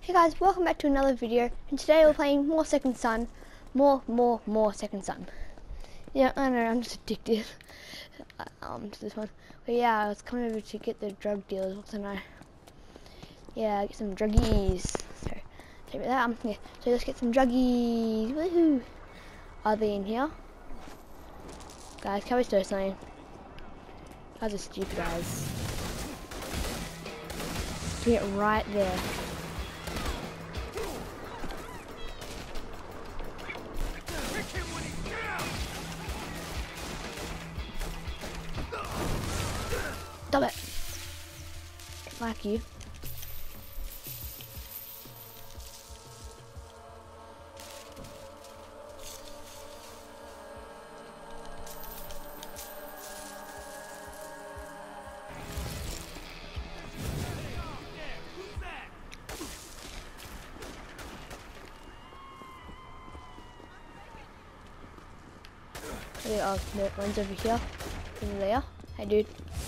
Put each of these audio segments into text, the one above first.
Hey guys, welcome back to another video, and today we're playing more Second Son. More Second Son. Yeah, I know, I'm just addicted to this one. But yeah, I was coming over to get the drug dealers, wasn't I? Yeah, get some druggies. So, yeah, so let's get some druggies. Woohoo! Are they in here? Guys, can we start something? Guys are stupid guys. Get right there. Stop it! Like you. Oh, no, one's over here. Over there. Hey, dude.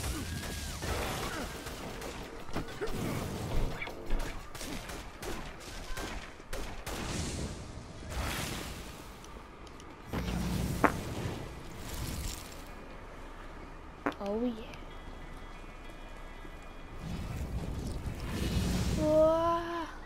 Oh yeah. Whoa.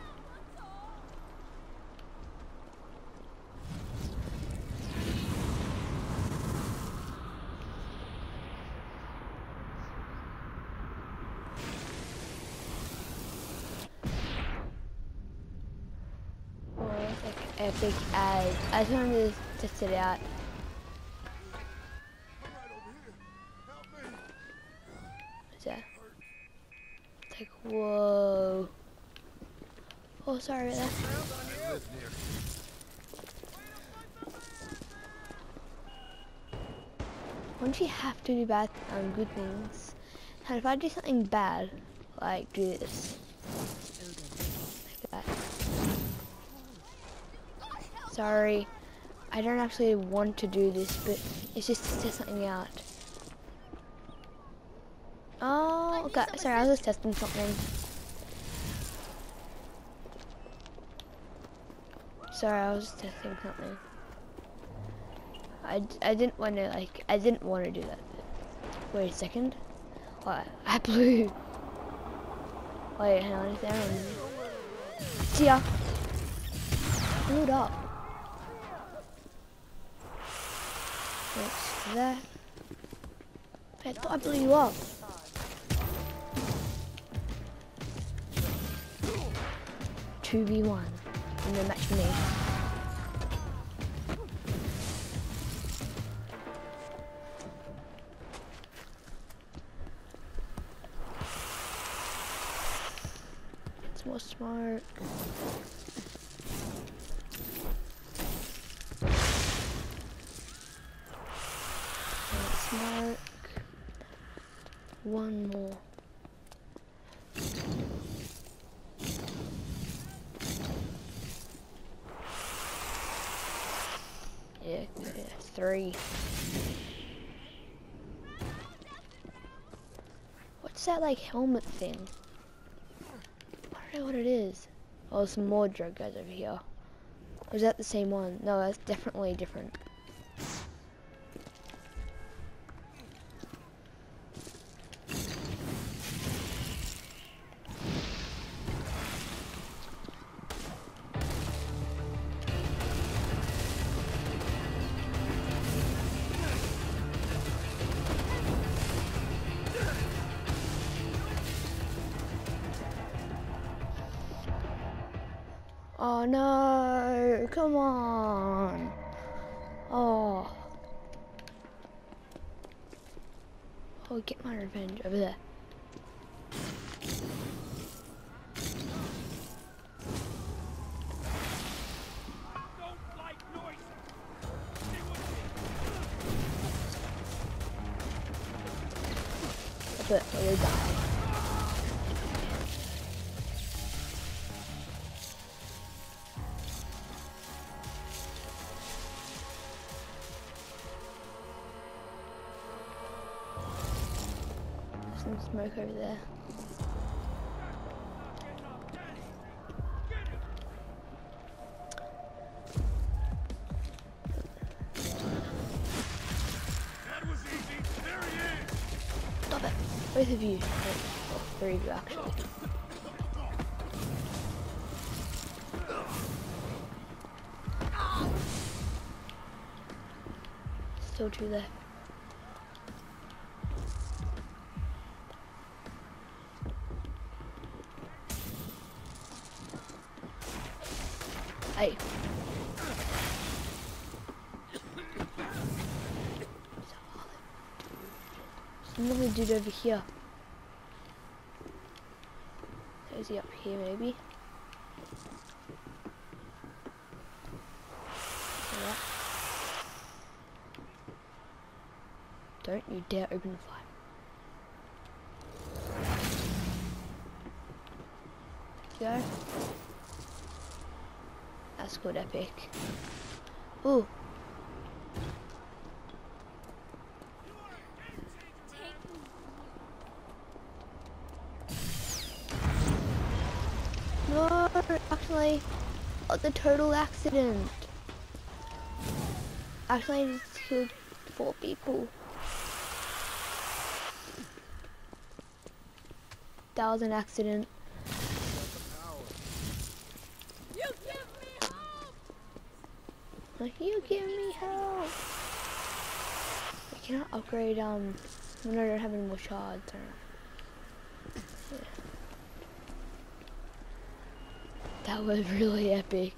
Oh, it's like epic as. I just wanted to test it out. What's that? It's like, whoa. Oh, sorry about that. Wouldn't you have to do bad, good things? And if I do something bad, like do this, like that. Sorry, I don't actually want to do this, but it's just to test something out. Oh, okay. Sorry, I was just testing something. Sorry, I was just testing something. I didn't want to do that. Wait a second. What? I blew. Wait, hang on, is there one? See ya. Blew it up. What's that? I thought I blew you up. Two v one in the match made. It's more smart. Smart. One more. Yeah, three. What's that like helmet thing? I don't know what it is. Oh, some more drug guys over here. Or is that the same one? No, that's definitely different. Oh no, come on. Oh. I'll get my revenge over there. That's it, they die. Some smoke over there. Both of you. Well, three of you actually. Still two there. Hey. There's another dude over here. So is he up here maybe? Yeah. Don't you dare open fire. Go. That's called epic. Ooh. No, actually, the total accident. Actually, I just killed 4 people. That was an accident. You give me help! I cannot upgrade when I don't have any more shards. Yeah. That was really epic.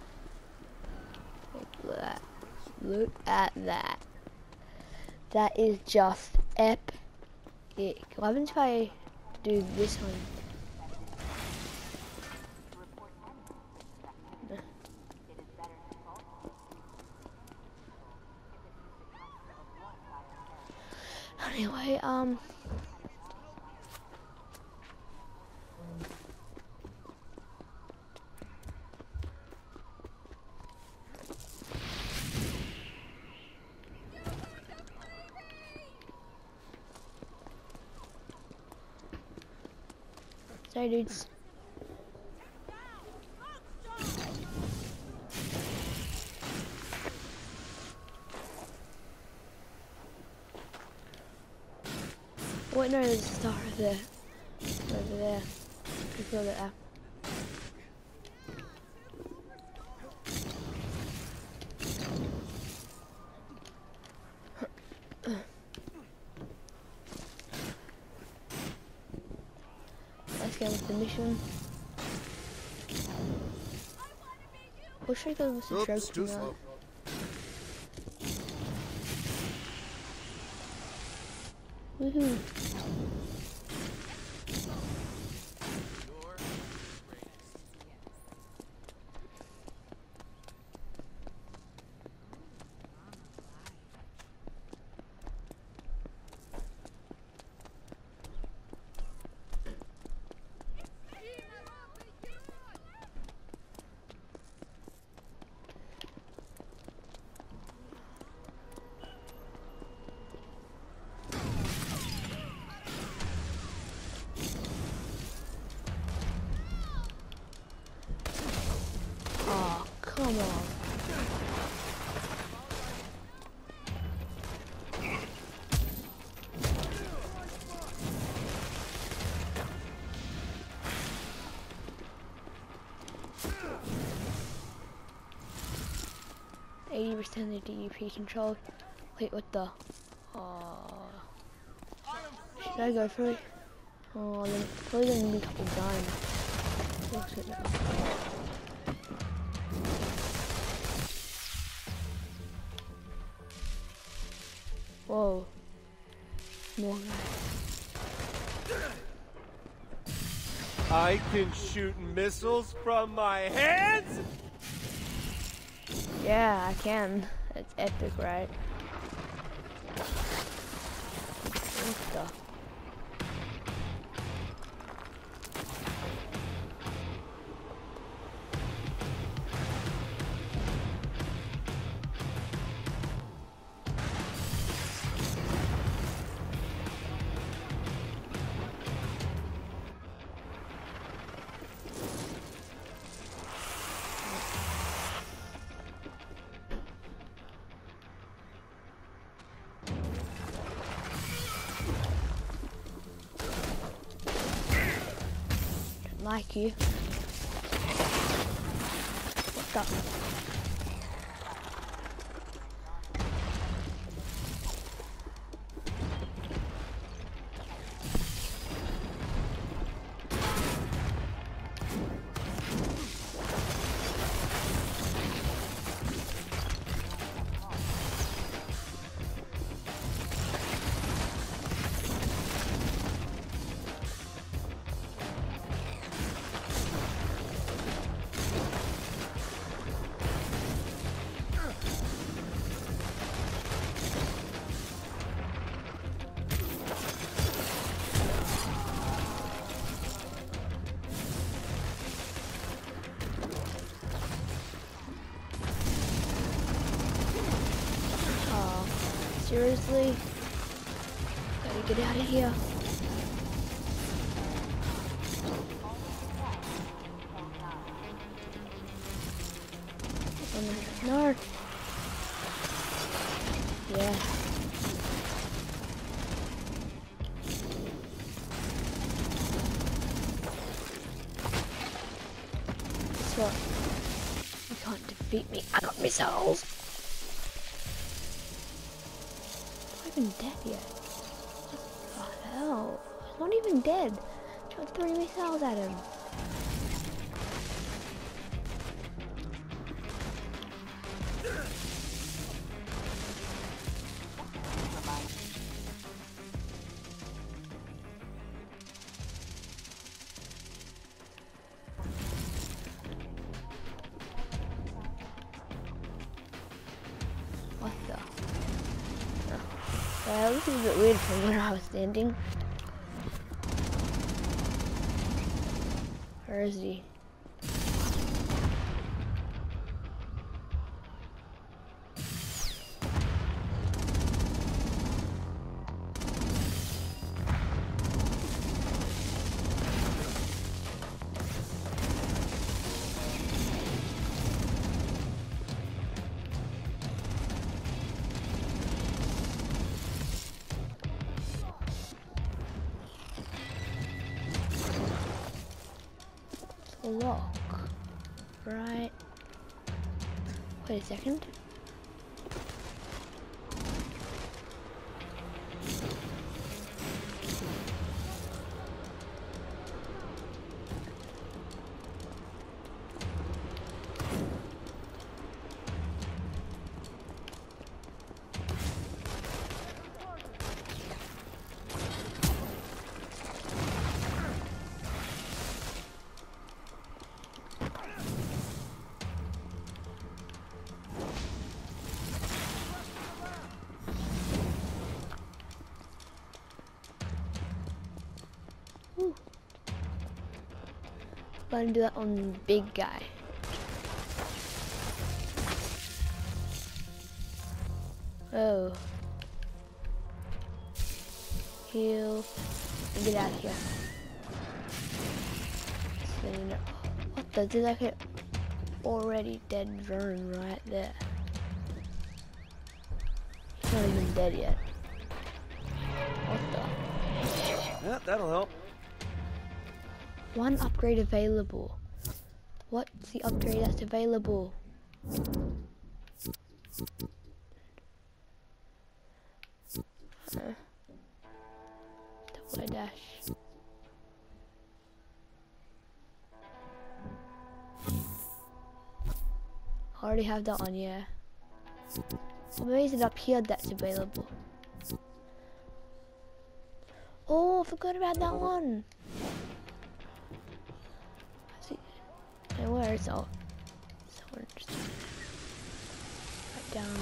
Look at that. That is just epic. What happens if I do this one? Anyway, sorry dudes. Wait, no, there's a star over there. Over there. You feel that out. Let's get with the mission. What should I go with the trophy now? Woohoo! 80% of the DUP controlled. Wait, what the? Should I go for it? Oh, then probably gonna be a couple dying. Looks good now. Whoa. More guys. I can shoot missiles from my hands? Yeah, I can. It's epic, right? What the? like you. What the? Seriously? Gotta get out of here. Oh, no. Yeah. Guess what? You can't defeat me. I got missiles. I'm not even dead yet. What the hell? I'm not even dead. Tried throwing missiles at him. What the? Well, this is a bit weird from where I was standing. Where is he? Lock. Right. Wait a second. Gonna do that on the big guy. Oh. Heal. And get out of here. So, you know, what the? There's like an already dead Vern right there. He's not even dead yet. What the? Yeah, that'll help. One upgrade available. What's the upgrade that's available? Double dash. I already have that on, yeah. Or maybe is it up here that's available? Oh, I forgot about that one. And where is all? So interesting. Right down.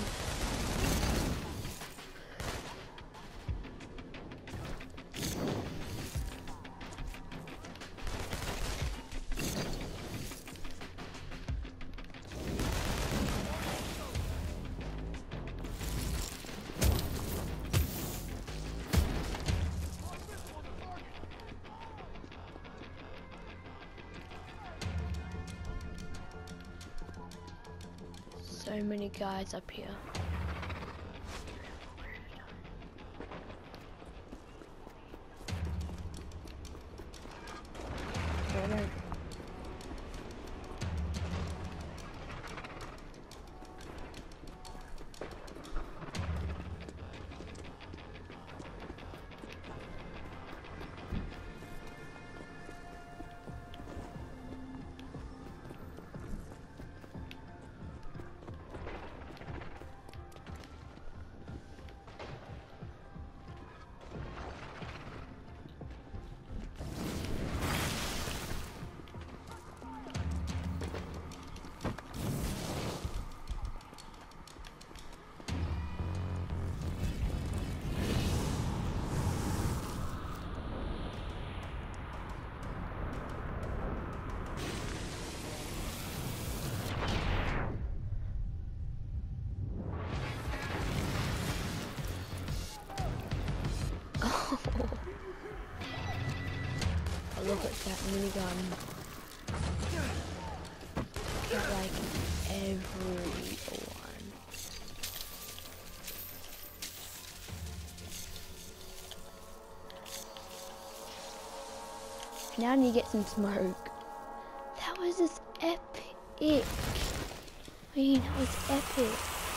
So many guys up here. I don't Now I need to get some smoke. That was just epic. I mean, that was epic.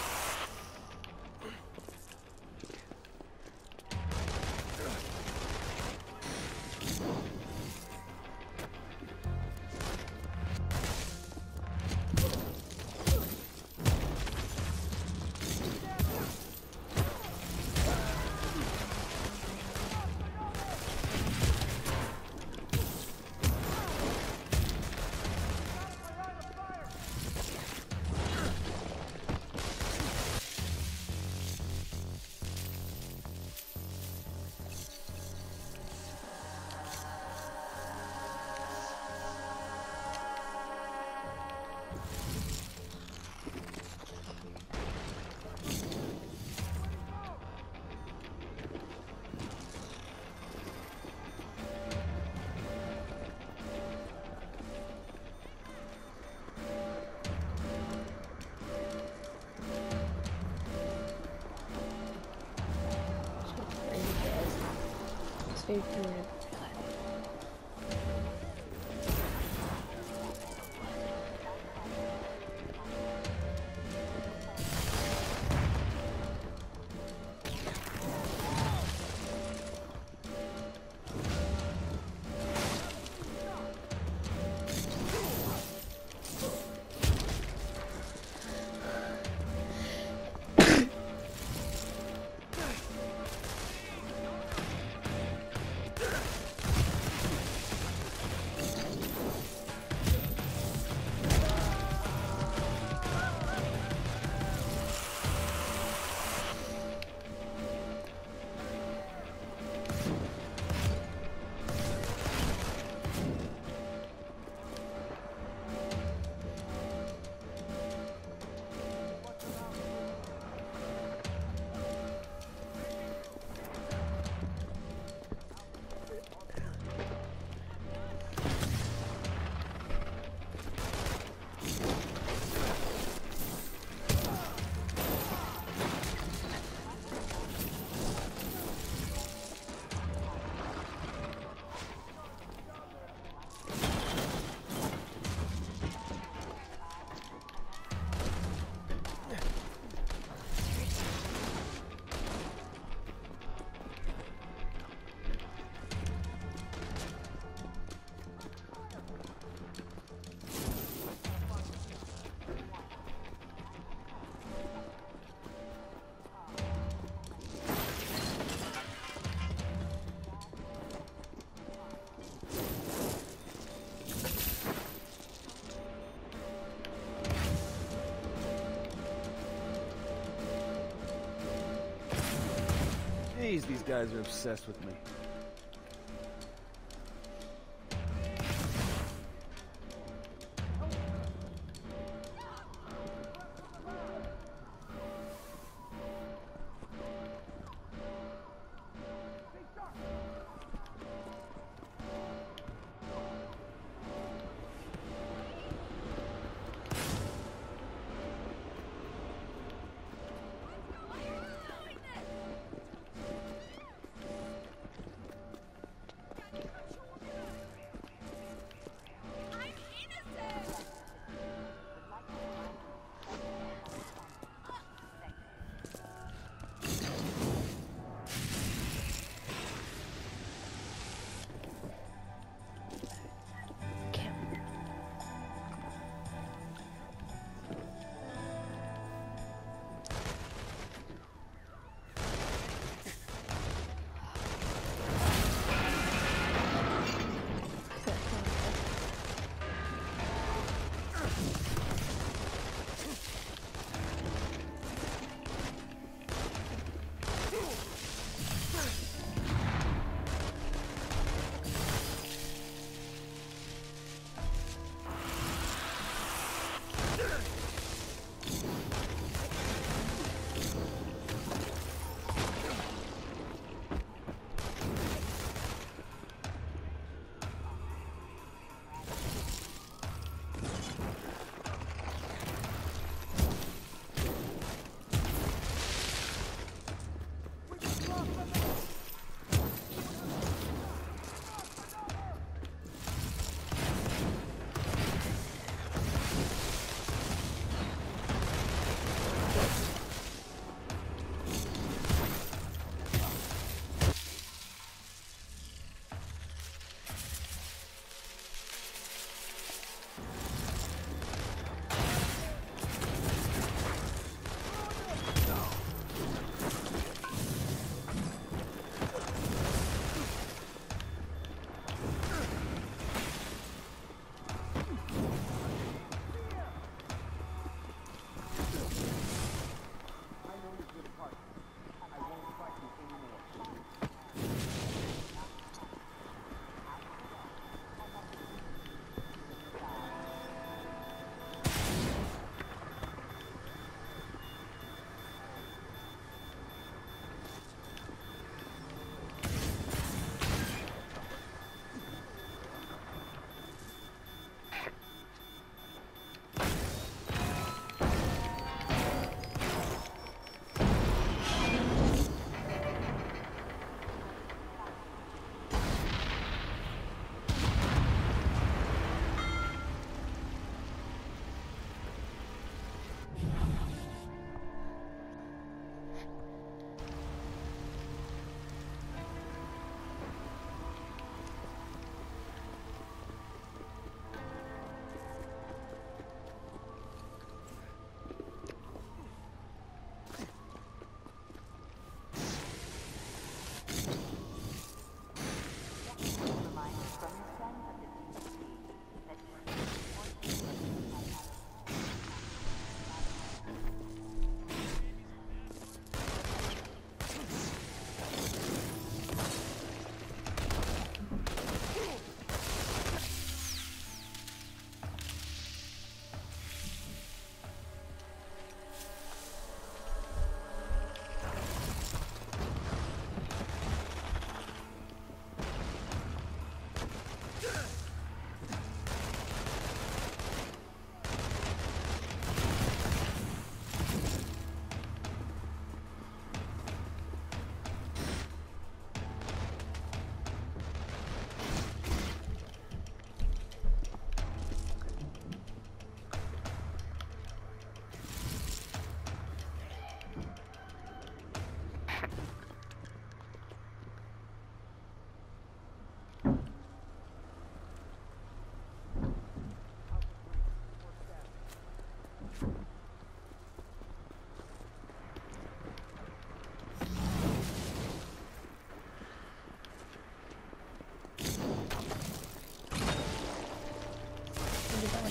Food coming in. Jeez, these guys are obsessed with me.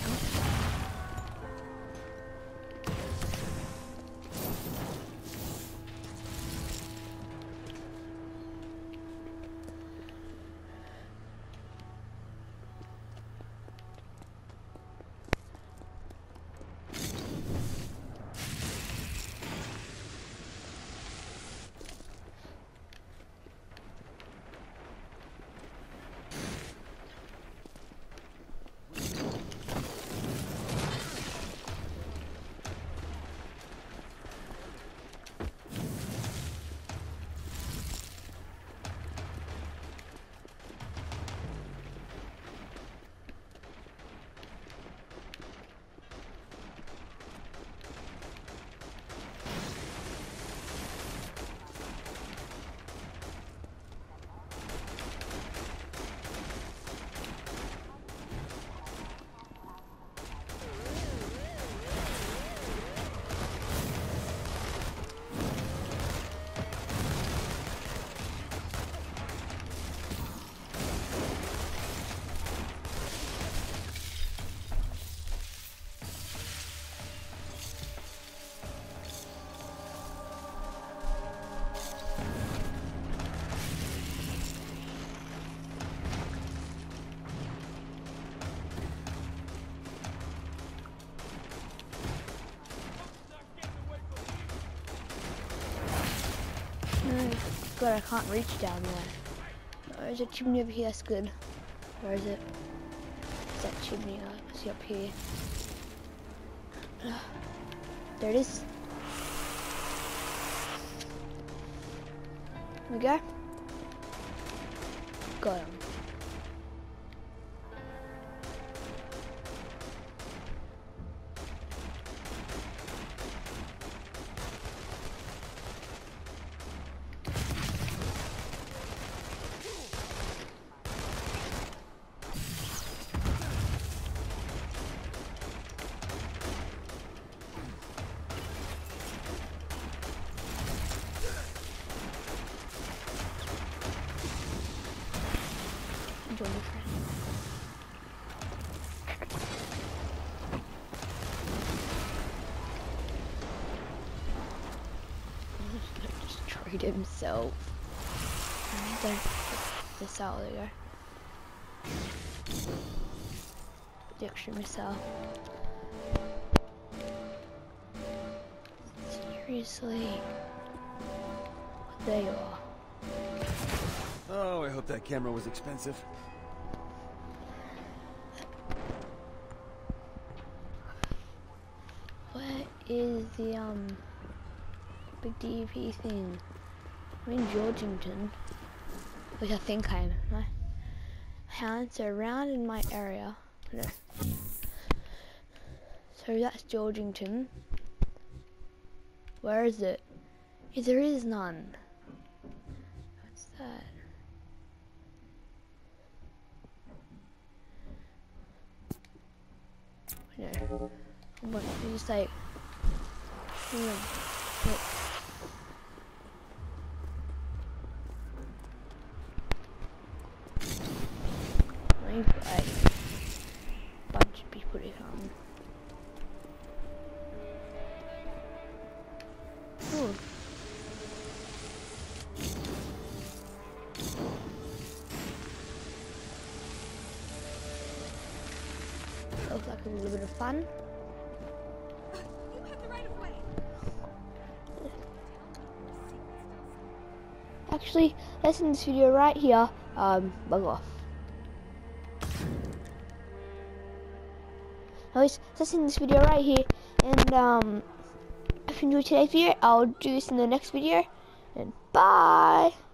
God, I can't reach down there. Oh, there's a chimney over here, that's good. Where is it? It's that chimney, I see up here. There it is. There we go. Got him. Enjoy your friend. Destroyed himself. This out there. The extra missile. Seriously. There you are. Oh, I hope that camera was expensive. Where is the big DEP thing? I'm in Georgington, which I think I am. My hounds are around in my area. No. So that's Georgington. Where is it? There is none. What's that? No. I'm going to just like. Maybe like a bunch of people to come. Ooh. Looks like a little bit of fun. You have the right of way. Actually, let's end this video right here. Bug off. Anyways, let's end this video right here. And if you enjoyed today's video, I'll do this in the next video. And bye.